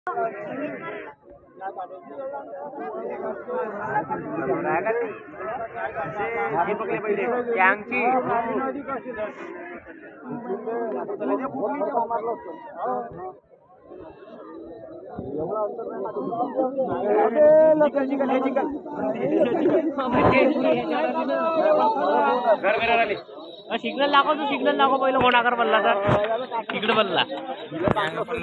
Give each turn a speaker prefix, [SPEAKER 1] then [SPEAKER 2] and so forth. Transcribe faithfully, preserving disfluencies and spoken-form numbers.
[SPEAKER 1] signal दाखव तू signal दाखव पहिलं कोणाकर बोलला तर तिकडे बोलला